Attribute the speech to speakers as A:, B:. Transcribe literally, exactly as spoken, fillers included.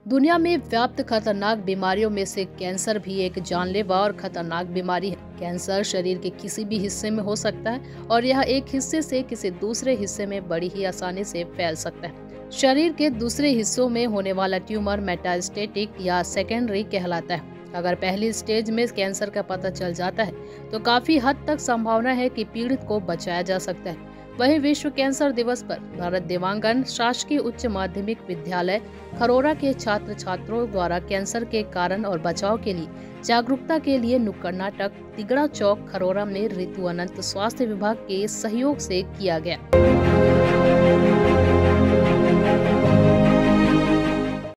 A: दुनिया में व्याप्त खतरनाक बीमारियों में से कैंसर भी एक जानलेवा और खतरनाक बीमारी है। कैंसर शरीर के किसी भी हिस्से में हो सकता है और यह एक हिस्से से किसी दूसरे हिस्से में बड़ी ही आसानी से फैल सकता है। शरीर के दूसरे हिस्सों में होने वाला ट्यूमर मेटास्टेटिक या सेकेंडरी कहलाता है। अगर पहली स्टेज में कैंसर का पता चल जाता है तो काफी हद तक संभावना है कि पीड़ित को बचाया जा सकता है। वहीं विश्व कैंसर दिवस पर भारत दिव्यांगन शासकीय उच्च माध्यमिक विद्यालय खरोरा के छात्र छात्रों द्वारा कैंसर के कारण और बचाव के लिए जागरूकता के लिए नुक्कड़ नाटक तिगड़ा चौक खरोरा में ऋतु अनंत स्वास्थ्य विभाग के सहयोग से किया गया।